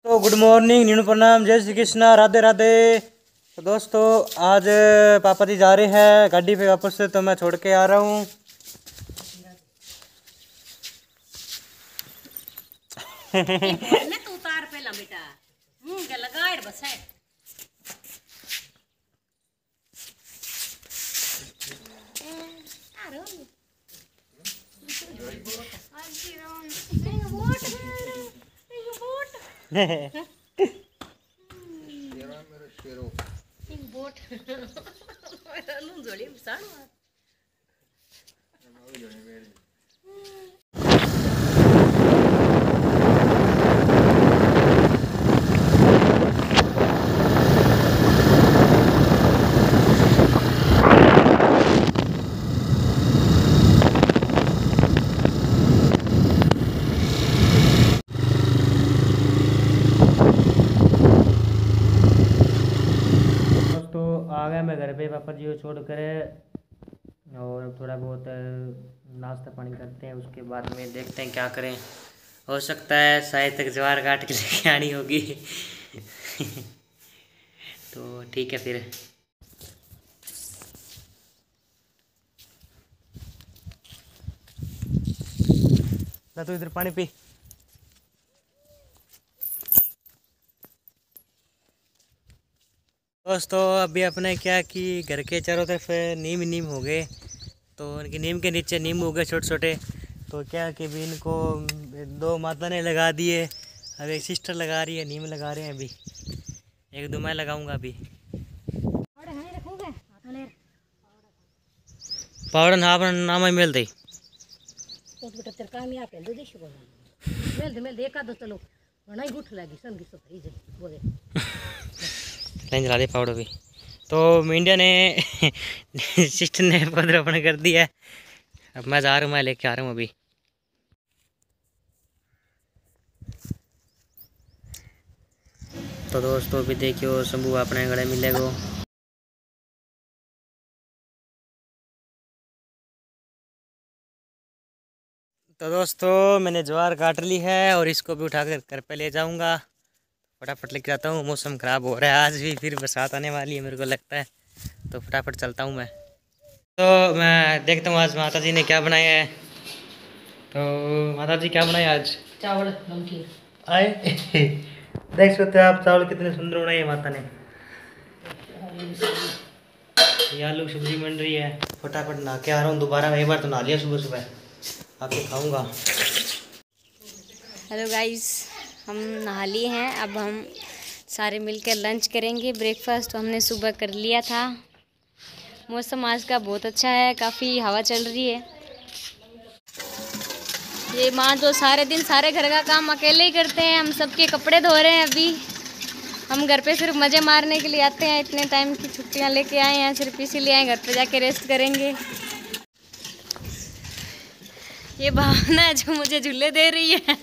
तो good morning, Neenu प्रणाम, जय श्री कृष्णा, राधे राधे। तो दोस्तों आज पापा जी जा रहे हैं गाड़ी पे वापस से, तो मैं छोड़ के आ रहा हूँ। तू उतार पहला बेटा मुंह के लगाए बस है। दोस्तों आ गया मैं घर पे पापा जी को छोड़ कर, और थोड़ा बहुत नाश्ता पानी करते हैं, उसके बाद में देखते हैं क्या करें। हो सकता है शायद तक ज्वार काट के लेके आनी होगी। तो ठीक है फिर। ना तो इधर पानी पी। दोस्तों अभी अपने क्या कि घर के चारों तरफ नीम नीम हो गए, तो उनकी नीम के नीचे नीम हो गए छोटे छोटे। तो क्या कि भी इनको दो माता ने लगा दिए, अब एक सिस्टर लगा रही है, नीम लगा रहे हैं अभी, एक दो मैं लगाऊंगा अभी। पावड़ा ना अपना नाम ही मिल दे लाइन चला दे पावड़ा भी। तो इंडिया ने सिस्टर ने पदरापण कर दिया है। अब मैं जा रहा हूँ, मैं लेके आ रहा हूँ अभी। तो दोस्तों अभी देखियो शंभू अपने गले मिलेगो। तो दोस्तों मैंने ज्वार काट ली है और इसको भी उठाकर घर पे ले जाऊंगा। फटाफट लेके जाता हूँ, मौसम ख़राब हो रहा है, आज भी फिर बरसात आने वाली है मेरे को लगता है, तो फटाफट चलता हूँ मैं। तो मैं देखता हूँ आज माता जी ने क्या बनाया है। तो माता जी क्या बनाया आज? चावल नमकीन आए। देख सकते हो आप, चावल कितने सुंदर बनाए है माता ने। ये आलू की सब्जी बन रही है। फटाफट नहा के आ रहा हूँ दोबारा, एक बार तो नहा लिया सुबह सुबह, आके खाऊंगा। हेलो गाइस, हम नहा लिए हैं। अब हम सारे मिलकर लंच करेंगे। ब्रेकफास्ट तो हमने सुबह कर लिया था। मौसम आज का बहुत अच्छा है, काफ़ी हवा चल रही है। ये माँ जो सारे दिन सारे घर का काम अकेले ही करते हैं, हम सबके कपड़े धो रहे हैं अभी। हम घर पे सिर्फ मज़े मारने के लिए आते हैं, इतने टाइम की छुट्टियाँ लेके आए हैं, सिर्फ इसीलिए आए, घर पे जाके रेस्ट करेंगे। ये भावना है जो मुझे झूले दे रही है।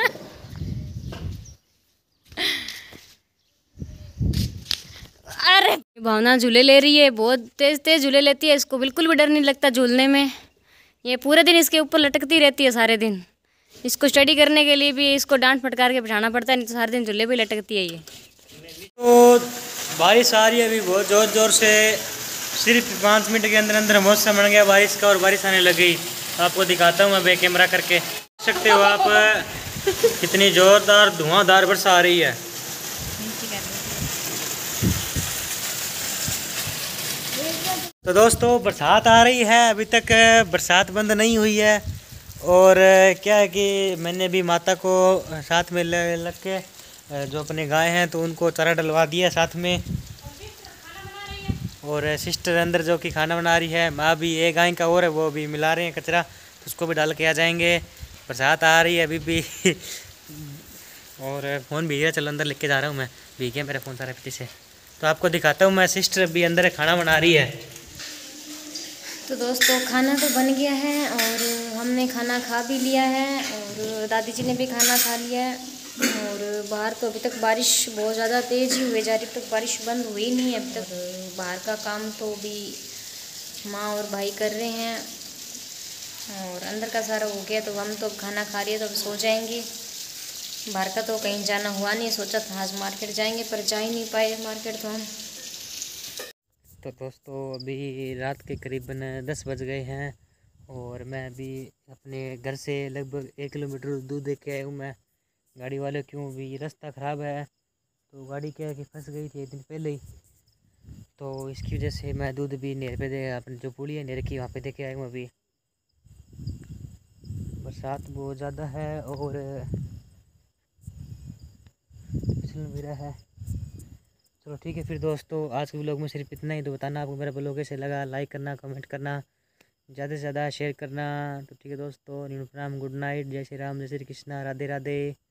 अरे भावना झूले ले रही है, बहुत तेज तेज झूले लेती है, इसको बिल्कुल भी डर नहीं लगता झूलने में। ये पूरे दिन इसके ऊपर लटकती रहती है सारे दिन। इसको स्टडी करने के लिए भी इसको डांट फटकार के बिठाना पड़ता है, नहीं तो सारे दिन झूले पे लटकती है ये। तो बारिश आ रही है अभी बहुत ज़ोर ज़ोर से। सिर्फ 5 मिनट के अंदर अंदर मौसम बन गया बारिश का और बारिश आने लग गई। आपको दिखाता हूँ मैं बैक कैमरा करके, देख सकते हो आप कितनी ज़ोरदार धुआंधार वर्षा आ रही है। तो दोस्तों बरसात आ रही है, अभी तक बरसात बंद नहीं हुई है। और क्या है कि मैंने भी माता को साथ में लग के जो अपने गाय हैं तो उनको चारा डलवा दिया साथ में। और सिस्टर अंदर जो कि खाना बना रही है, माँ भी एक गाय का और है वो भी मिला रहे हैं कचरा, तो उसको भी डाल के आ जाएंगे। बरसात आ रही है अभी भी। और फ़ोन भीग गया, चलो अंदर लेके जा रहा हूँ मैं, भीग गया मेरा फ़ोन सारा पीछे से। तो आपको दिखाता हूँ मैं, सिस्टर अभी अंदर खाना बना रही है। तो दोस्तों खाना तो बन गया है और हमने खाना खा भी लिया है, और दादी जी ने भी खाना खा लिया है। और बाहर तो अभी तक बारिश बहुत ज़्यादा तेज़ ही हुई जा रही, अब तक बारिश बंद हुई नहीं है अभी तक। बाहर का काम तो भी माँ और भाई कर रहे हैं, और अंदर का सारा हो गया, तो हम तो खाना खा रहे हैं, तो अब सो जाएंगे। बाहर का तो कहीं जाना हुआ नहीं, सोचा था आज मार्केट जाएंगे पर जा ही नहीं पाए मार्केट तो हम। तो दोस्तों अभी रात के करीबन 10 बज गए हैं और मैं अभी अपने घर से लगभग 1 किलोमीटर दूर दे के आया हूँ मैं गाड़ी वाले। क्यों भी रास्ता ख़राब है तो गाड़ी क्या है कि फंस गई थी 1 दिन पहले ही, तो इसकी वजह से मैं दूध भी नहर पे दे अपनी जो पुली है नहर की वहाँ पे दे के आया हूँ। अभी बरसात बहुत ज़्यादा है और फिसल भी रहा है। चलो ठीक है फिर दोस्तों, आज के ब्लॉग में सिर्फ इतना ही। तो बताना आपको मेरा ब्लॉग कैसे लगा, लाइक करना, कमेंट करना, ज़्यादा से ज़्यादा शेयर करना। तो ठीक है दोस्तों, न्यू प्रणाम, गुड नाइट, जय श्री राम, जय श्री कृष्णा, राधे राधे।